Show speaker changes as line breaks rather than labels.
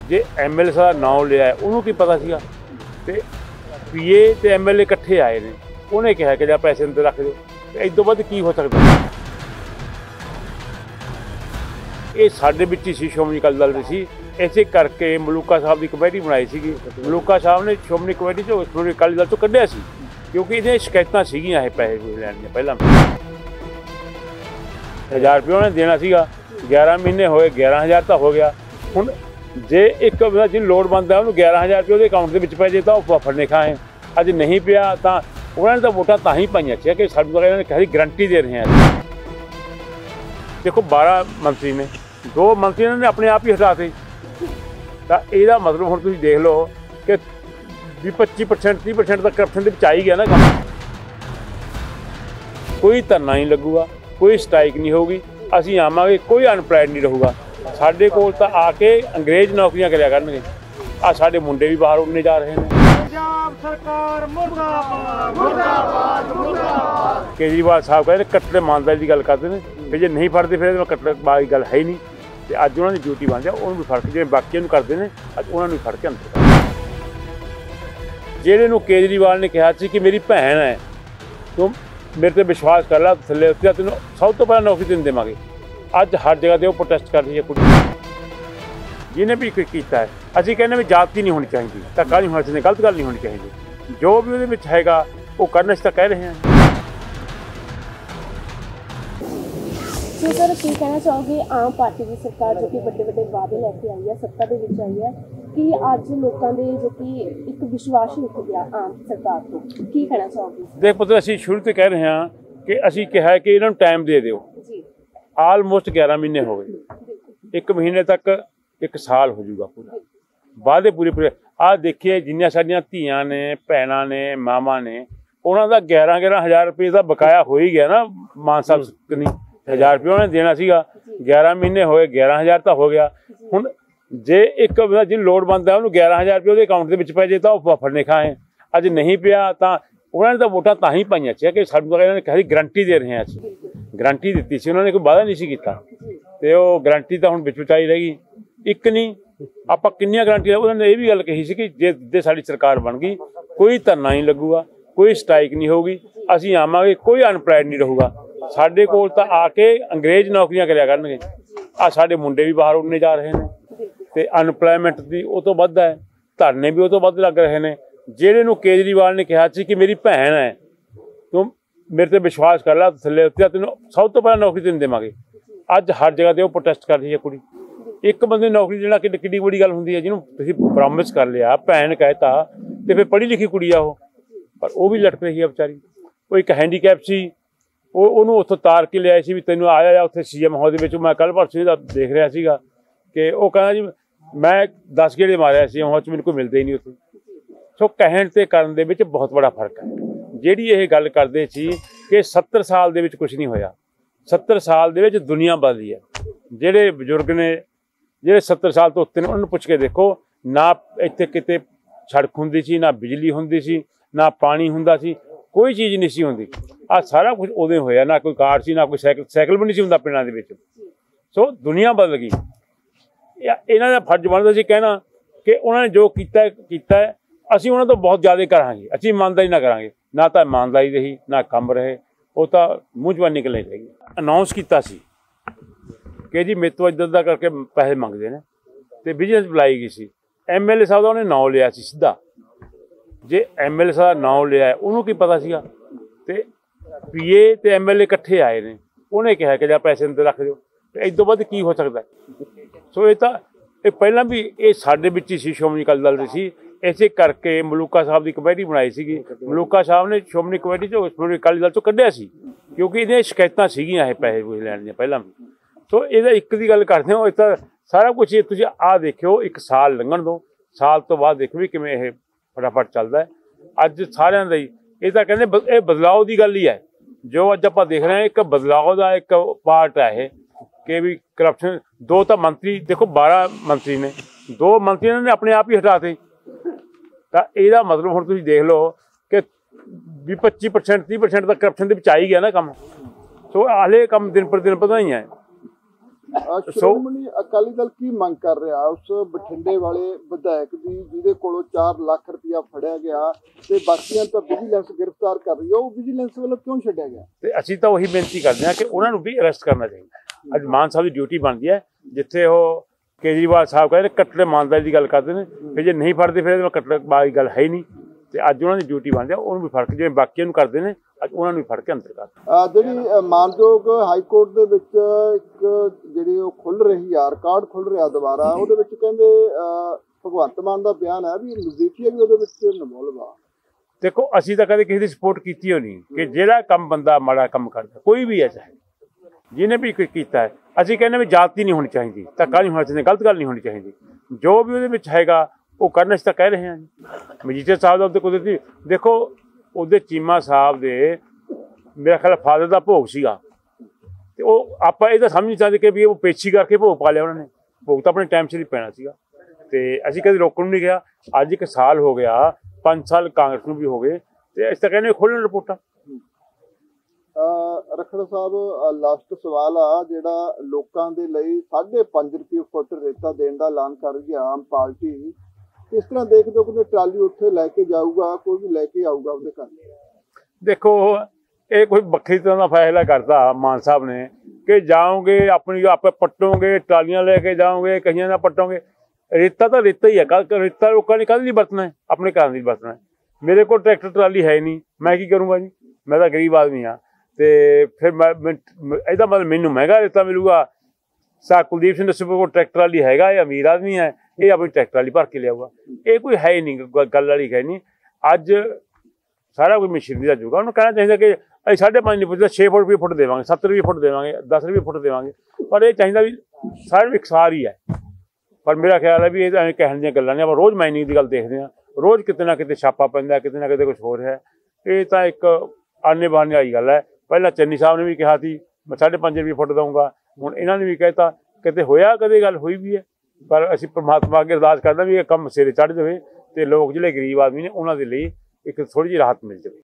जे MLA दा नाम लिया उन्होंने की पता सीगा ते PA ते MLA इकट्ठे आए ने उन्हें कहा कि जा पैसे अंदर रख दो इस तो वध की हो सकता। ये साडे विच ही सी श्रोमणी अकाली दल सी इसे करके मलूका साहब की कमेटी बनाई सी। मलूका साहब ने श्रोमणी कमेटी चो श्रोमणी अकाली दल चो कढ़िया सी क्योंकि ये शिकायतां सीगियां ये पैसे लैण दी। पहला 1000 रुपया उन्हें देना सीगा 11 महीने होए 11,000 तो हो गया। हुण जे एक बंदा जिन्हें लोड़वंद है उन्होंने 11,000 रुपये उसके अकाउंट के पै जाए तो वह फड़ने खाए अज नहीं पिया तो उन्होंने तो वोटां तां ही पाइयां सी कि सानूं कहीं गारंटी दे रहे हैं। देखो 12 मंत्री ने 2 मंत्री ने अपने आप ही हटाते तो यदा मतलब हुण तुसीं देख लो कि 25% 30% तक करप्शन के आ ही गया ना काम। कोई धरना नहीं लगूगा कोई स्ट्राइक नहीं होगी असीं आवांगे कोई अनएम्प्लॉयड नहीं रहूगा। साडे कोल तां आके अंग्रेज नौकरियां करिया करनगे आ साडे मुंडे भी बाहर उड़ने जा रहे हैं।
पंजाब सरकार मुर्दाबाद मुर्दाबाद मुर्दाबाद।
केजरीवाल साहब कहते कट्टड़ ईमानदारी की गल करते हैं फिर जो नहीं फड़ते फिर कट्टड़बाज़ की गल है ही नहीं। तो अज उन्होंने ड्यूटी बन जाए उन्होंने भी फड़ के जो बाकी करते हैं अज उन्होंने भी फड़ के अंदर जेड़े नूं केजरीवाल ने कहा कि मेरी भैन है तुम मेरे ते विश्वास कर ला थले उत्ते तेन सब तो पहले नौकरी तेन देवांगे। अज हर जगह पर प्रोटेस्ट कर रही है कुड़ी जिन्हें भी किया है। असीं कहने भी जाति नहीं होनी चाहिए धक्का नहीं होना चाहिए गलत गल नहीं होनी चाहिए जो भी वो हैगा वो करने से कह रहे हैं।
सो सर की कहना चाहोगे आम पार्टी की सरकार जो कि बड़े बड़े वादे लैके आई है सत्ता दे विच आई है कि अज लोगों के जो कि एक विश्वास ही उठ गया आम सरकार को की कहना चाहोगे?
देख पुत्र असीं शुरू तो कह रहे हैं कि असीं कहा कि इन्होंने टाइम दे दिओ। आलमोस्ट 11 महीने हो गए 1 महीने तक 1 साल हो जाऊगा पूरा वादे पूरे पूरे आ देखिए जिन्नियां साडियां धीआं ने भैणां ने मावां ने उन्हां दा 11,000 रुपये का बकाया हो ही गया ना। मान साहब नहीं 1000 रुपया उन्हें देना सीगा 11 महीने होए 11,000 तो हो गया। हुण जे एक बंदा जिन्हें लोड़वंद है उन्होंने 11,000 रुपये उसके अकाउंट के पै जाए तो वह फड़ने खाए अज नहीं पिया तो उन्होंने तो वोटां तां ही पाइयां सी कि सानूं कहीं गारंटी दे रहे हैं। असीं गारंटी दी सी उन्होंने कोई वादा नहीं सी कीता ते वो गारंटी तो हुण विच विचाई रह गई। एक नहीं आपां किन्नियां गारंटियां उन्होंने ये भी गल कही सी कि जे साडी सरकार बन गई कोई धरना नहीं लगूगा कोई स्ट्राइक नहीं होगी असीं आवांगे कोई अनएम्प्लॉयड नहीं रहूगा। साडे कोल तां आके अंग्रेज नौकरियां करिया करनगे आ साडे मुंडे भी बाहर उड़ने जा रहे हैं ते अनएम्प्लॉयमेंट दी उह तों वध है धरने भी उह तों वध लग रहे हैं। जेड़े नूं केजरीवाल ने कहा कि मेरी भैन है तुम मेरे ते विश्वास कर ला थले उत्ते तेन सब तो पहले नौकरी तेन देवांगे। अज हर जगह पर प्रोटेस्ट कर रही है कुड़ी एक बंदे नौकरी देना किड्डी बड़ी गल हुंदी है जिन्हों तुसीं प्रॉमिस कर लिया भैन कहता तो फिर पढ़ी लिखी कुड़ी आ पर वो भी लटक रही है बेचारी। वो एक हैंडीकैप सी ਉਹਨੂੰ ਉੱਥੋਂ ਤਾਰ ਕੇ ਲਿਆਏ ਸੀ ਵੀ ਤੈਨੂੰ ਆਇਆ ਜਾਂ ਉੱਥੇ CM ਹਾਲ ਦੇ ਵਿੱਚ ਮੈਂ ਕੱਲ੍ਹ ਪਰਸੋਂ ਇਹਦਾ ਦੇਖ ਰਿਹਾ ਸੀਗਾ ਕਿ ਉਹ ਕਹਿੰਦਾ ਜੀ ਮੈਂ 10 ਗੇੜੇ ਮਾਰਿਆ CM ਹਾਲ 'ਚ ਮੈਨੂੰ ਕੋਈ ਮਿਲਦਾ ਹੀ ਨਹੀਂ ਉੱਥੇ। ਸੋ ਕਹਿਣ ਤੇ ਕਰਨ ਦੇ ਵਿੱਚ ਬਹੁਤ ਬੜਾ ਫਰਕ ਹੈ। ਜਿਹੜੀ ਇਹ ਗੱਲ ਕਰਦੇ ਸੀ ਕਿ 70 ਸਾਲ ਦੇ ਵਿੱਚ ਕੁਝ ਨਹੀਂ ਹੋਇਆ 70 ਸਾਲ ਦੇ ਵਿੱਚ ਦੁਨੀਆ ਬਦਲੀ ਹੈ। ਜਿਹੜੇ ਬਜ਼ੁਰਗ ਨੇ ਜਿਹੜੇ 70 ਸਾਲ ਤੋਂ ਉੱਤੇ ਨੇ ਉਹਨਾਂ ਨੂੰ ਪੁੱਛ ਕੇ ਦੇਖੋ ਨਾ ਇੱਥੇ ਕਿਤੇ ਸੜਕ ਹੁੰਦੀ ਸੀ ਨਾ ਬਿਜਲੀ ਹੁੰਦੀ ਸੀ ना पानी हुंदा सी कोई चीज़ नहीं सी हुंदी। आ सारा कुछ उदों होया ना कोई कार सी ना कोई साइकिल भी नहीं सी हुंदा पिंडां दे विच। सो दुनिया बदल गई। इन्हां दा फर्ज बनदा सी कहना कि उन्होंने जो कीता है असीं उन्हां तों बहुत ज़्यादा करांगे असीं ईमानदारी ना करांगे ना तो ईमानदारी रही ना कम रहे वो तो मूँह जबानी गल्लां ही रह। अनाउंस कीता सी कि जी मेरे तो इदां दा करके पैसे मंगदे ने ते बिजनेस बुलाई गई सी। MLA साहब दा उन्हें नाम लिया सी सीधा जे MLA साहब नाम लिया उन्होंने की पता सीगा ते PA ते MLA इकट्ठे आए ने उन्हें कहा कि जा पैसे अंदर रख दो इस तो वध की हो सकता है। सो ये पहला भी ये साडे विच ही सी श्रोमणी अकाली दल दी सी इसे करके मलूका साहब की कमेटी बनाई सी। मलूका साहब ने श्रोमणी कमेटी चो श्रोमणी अकाली दल चो कढ़िया सी क्योंकि ये शिकायतां सीगियां पैसे पूसे लैण दियां पहला भी। सो ये एक दी गल करदे हो इस सारा कुछ तुसीं आ देखियो 1 साल लंघण दो साल तो बाद देखो भी किवें ये फटाफट चलता है। अज सारिਆਂ ਦਾ ही ये तो कहते ये बदलाव की गल ही है जो अज आप देख रहे हैं एक बदलाव का एक पार्ट है ये कि भी करप्शन 2 तो मंत्री देखो 12 मंत्री ने 2 मंत्री ने अपने आप ही हटाते तो यदा मतलब हुण तुसीं देख लो कि 25% 30% तक करप्शन के आ ही गया ना काम। सो हाले काम दिन पर दिन पता ही है
ਸ਼੍ਰੋਮਣੀ ਅਕਾਲੀ ਦਲ ਕੀ ਮੰਗ ਕਰ ਰਿਹਾ ਉਸ ਬਠਿੰਡੇ ਵਾਲੇ ਵਿਧਾਇਕ ਦੀ ਜਿਹਦੇ ਕੋਲੋਂ 4 ਲੱਖ ਰੁਪਇਆ ਫੜਿਆ ਗਿਆ ਤੇ ਬਾਕੀਆਂ ਤਾਂ ਵਿਜੀਲੈਂਸ ਗ੍ਰਿਫਤਾਰ ਕਰ ਰਹੀ ਹੈ, ਉਹ ਵਿਜੀਲੈਂਸ ਵੱਲੋਂ ਕਿਉਂ ਛੱਡਿਆ ਗਿਆ?
ਤੇ ਅਸੀਂ ਤਾਂ ਉਹੀ ਬੇਨਤੀ ਕਰਦੇ ਹਾਂ ਕਿ ਉਹਨਾਂ ਨੂੰ ਵੀ ਅਰੈਸਟ ਕਰਨਾ ਚਾਹੀਦਾ। ਅੱਜ ਮਾਨ ਸਾਹਿਬ ਦੀ ਡਿਊਟੀ ਬਣਦੀ ਹੈ, ਜਿੱਥੇ ਉਹ ਕੇਜਰੀਵਾਲ ਸਾਹਿਬ ਕਹਿੰਦੇ ਕੱਟੜੇ ਇਮਾਨਦਾਰੀ ਦੀ ਗੱਲ ਕਰਦੇ ਨੇ, ਫਿਰ ਜੇ ਨਹੀਂ ਫੜਦੇ ਫਿਰ ਕੱਟੜੇਬਾਜ਼ੀ ਦੀ ਗੱਲ ਹੈ ਹੀ ਨਹੀਂ। ਤੇ ਅੱਜ ਉਹਨਾਂ ਦੀ ਡਿਊਟੀ ਬਣਦੀ ਹੈ, ਉਹਨੂੰ ਵੀ ਫੜ ਕੇ ਜਿਵੇਂ ਬਾਕੀਆਂ ਨੂੰ ਕਰਦੇ ਨੇ ਅੱਜ ਉਹਨਾਂ ਨੂੰ ਵੀ ਫੜ ਕੇ ਅੰਦਰ ਕਰ।
ਜਿਹੜੀ ਮਾਨਯੋਗ ਹਾਈ ਕੋਰਟ ਦੇ ਵਿੱਚ ਇੱਕ ਜਿਹੜੀ ਉਹ ਖੁੱਲ ਰਹੀ ਆ, ਰਿਕਾਰਡ ਖੁੱਲ ਰਿਹਾ ਦੁਬਾਰਾ, ਉਹਦੇ ਵਿੱਚ ਕਹਿੰਦੇ ਭਗਵੰਤ ਮਾਨ ਦਾ ਬਿਆਨ ਹੈ ਵੀ ਮਜੀਠੀਆ ਵੀ ਉਹਦੇ ਵਿੱਚ ਇਨਵੋਲਵ ਆ।
ਦੇਖੋ ਅਸੀਂ ਤਾਂ ਕਦੇ ਕਿਸੇ ਦੀ ਸਪੋਰਟ ਕੀਤੀ ਹੋ ਨਹੀਂ ਕਿ ਜਿਹੜਾ ਕੰਮ ਬੰਦਾ ਮਾੜਾ ਕੰਮ ਕਰਦਾ ਕੋਈ ਵੀ ਹੈ, ਚਾਹੇ ਜਿਹਨੇ ਵੀ ਕੁਝ ਕੀਤਾ ਹੈ, ਅਸੀਂ ਕਹਿੰਦੇ ਵੀ ਜਾਤੀ ਨਹੀਂ ਹੋਣੀ ਚਾਹੀਦੀ, ਧੱਕਾ ਨਹੀਂ ਹੋਣਾ ਚਾਹੀਦਾ, ਗਲਤ ਗੱਲ ਨਹੀਂ ਹੋਣੀ ਚਾਹੀਦੀ। ਜੋ ਵੀ ਉਹਦੇ ਵਿੱਚ ਹੈਗਾ ਉਹ ਕਰਨ ਅਸੀਂ ਤਾਂ ਕਹਿ ਰਹੇ ਹਾਂ ਜੀ। ਮਜੀਠੀਆ ਸਾਹਿਬ ਦਾ ਉੱਤੇ ਕੁਦਰਤੀ ਦੇਖੋ ਉਹਦੇ ਚੀਮਾ ਸਾਹਿਬ ਦੇ ਮੇਰਾ ਖਿਆਲ ਫਾਦਰ ਦਾ ਭੋਗ ਸੀਗਾ, ਤੇ ਉਹ ਆਪਾਂ ਇਹ ਤਾਂ ਸਮਝ ਨਹੀਂ ਸਕਦੇ ਕਿ ਵੀ ਉਹ ਪੇਸ਼ੀ ਕਰਕੇ ਭੋਗ ਪਾ ਲਿਆ ਉਹਨਾਂ ਨੇ। ਭੋਗ ਤਾਂ ਆਪਣੇ ਟਾਈਮ ਸਿਰ ਹੀ ਪੈਣਾ ਸੀਗਾ, ਤੇ ਅਸੀਂ ਕਦੇ ਰੋਕਣ ਨੂੰ ਨਹੀਂ ਗਿਆ। ਅੱਜ 1 ਸਾਲ ਹੋ ਗਿਆ, 5 ਸਾਲ ਕਾਂਗਰਸ ਨੂੰ ਵੀ ਹੋ ਗਏ, ਤੇ ਅਸੀਂ ਤਾਂ ਕਹਿੰਦੇ ਖੋਲ੍ਹਣ ਰਿਪੋਰਟਾਂ।
ਰਖੜਾ ਸਾਹਿਬ, ਲਾਸਟ ਸਵਾਲ ਆ, ਜਿਹੜਾ ਲੋਕਾਂ ਦੇ ਲਈ 5.5 ਰੁਪਏ ਫੁੱਟ ਰੇਤਾ ਦੇਣ ਦਾ ਐਲਾਨ ਕਰ ਰਹੀ ਆਮ ਪਾਰਟੀ, ਕਿਸ ਤਰ੍ਹਾਂ ਦੇਖਦੇ ਹੋ ਕਿ ਟਰਾਲੀ ਉੱਥੇ ਲੈ ਕੇ ਜਾਊਗਾ, ਕੋਈ ਵੀ ਲੈ ਕੇ ਆਊਗਾ ਉਹਦੇ ਘਰ?
ਦੇਖੋ ਇਹ ਕੋਈ ਵੱਖਰੀ ਤਰ੍ਹਾਂ ਦਾ ਫੈਸਲਾ ਕਰਤਾ ਮਾਨ ਸਾਹਿਬ ਨੇ ਕਿ ਜਾਓਗੇ ਆਪਣੀ ਆਪੇ ਪੱਟੋਗੇ, ਟਰਾਲੀਆਂ ਲੈ ਕੇ ਜਾਓਗੇ, ਕਈਆਂ ਨਾਲ ਪੱਟੋਗੇ। ਰੇਤਾ ਤਾਂ ਰੇਤਾ ਹੀ ਹੈ, ਰੇਤਾ ਲੋਕਾਂ ਨੇ ਕਦੇ ਨਹੀਂ ਵਰਤਣਾ ਹੈ, ਆਪਣੇ ਘਰ ਨਹੀਂ ਵਰਤਣਾ। ਮੇਰੇ ਕੋਲ ਟਰੈਕਟਰ ਟਰਾਲੀ ਹੈ ਨਹੀਂ, ਮੈਂ ਕੀ ਕਰੂੰਗਾ ਜੀ, ਮੈਂ ਤਾਂ ਗਰੀਬ ਆਦਮੀ ਹਾਂ। ਤੇ ਫਿਰ ਇਹਦਾ ਮਤਲਬ ਮੈਨੂੰ ਮਹਿੰਗਾ ਰੇਤਾ ਮਿਲੂਗਾ। ਕੁਲਦੀਪ ਸਿੰਘ ਦੱਸੋ ਕੋਲ ਟਰੈਕਟਰ ਵਾਲੀ ਹੈਗਾ, ਇਹ ਅਮੀਰ ਆਦਮੀ ਹੈ, ਇਹ ਆਪਣੀ ਟਰੈਕਟਰ ਵਾਲੀ ਭਰ ਕੇ ਲਿਆਊਗਾ। ਇਹ ਕੋਈ ਹੈ ਹੀ ਨਹੀਂ, ਗੱਲ ਵਾਲੀ ਹੈ ਨਹੀਂ। ਅੱਜ ਸਾਰਾ ਕੁਝ ਮਸ਼ੀਨਰੀ ਦਾ ਜੂਗਾ। ਉਹਨੂੰ ਕਹਿਣਾ ਚਾਹੀਦਾ ਕਿ ਅਸੀਂ 5.5 ਨਹੀਂ ਪੁੱਛਦਾ, 6 ਰੁਪਏ ਫੁੱਟ ਦੇਵਾਂਗੇ, 7 ਰੁਪਏ ਫੁੱਟ ਦੇਵਾਂਗੇ, 10 ਰੁਪਏ ਫੁੱਟ ਦੇਵਾਂਗੇ। ਪਰ ਇਹ ਚਾਹੀਦਾ ਵੀ ਸਾਰੇ ਇਕਸਾਰ ਹੀ ਹੈ। ਪਰ ਮੇਰਾ ਖਿਆਲ ਹੈ ਵੀ ਇਹ ਤਾਂ ਐਵੇਂ ਕਹਿਣ ਦੀਆਂ ਗੱਲਾਂ ਨੇ। ਆਪਾਂ ਰੋਜ਼ ਮਾਈਨਿੰਗ ਦੀ ਗੱਲ ਦੇਖਦੇ ਹਾਂ, ਰੋਜ਼ ਕਿਤੇ ਨਾ ਕਿਤੇ ਛਾਪਾ ਪੈਂਦਾ, ਕਿਤੇ ਨਾ ਕਿਤੇ ਕੁਛ ਹੋ ਰਿਹਾ। ਇਹ ਤਾਂ ਇੱਕ ਆਨੇ ਬਹਾਨੇ ਵਾਲੀ ਗੱਲ ਹੈ। ਪਹਿਲਾਂ ਚੰਨੀ ਸਾਹਿਬ ਨੇ ਵੀ ਕਿਹਾ ਸੀ ਮੈਂ 5.5 ਰੁਪਏ ਫੁੱਟ ਦਊਂਗਾ, ਹੁਣ ਇਹਨਾਂ ਨੇ ਵੀ ਕਹਿਤਾ। ਕਿਤੇ ਹੋਇਆ, ਕਦੇ ਗੱਲ ਹੋਈ ਵੀ ਹੈ। ਪਰ ਅਸੀਂ ਪਰਮਾਤਮਾ ਅੱਗੇ ਅਰਦਾਸ ਕਰਦੇ ਵੀ ਇਹ ਕੰਮ ਸਿਰੇ ਚੜ੍ਹ ਜਾਵੇ ਤੇ ਲੋਕ ਜਿਹੜੇ ਗਰੀਬ ਆਦਮੀ ਨੇ ਉਹਨਾਂ ਦੇ ਲਈ ਇੱਕ ਥੋੜ੍ਹੀ ਜਿਹੀ ਰਾਹਤ ਮਿਲ ਜਾਵੇ।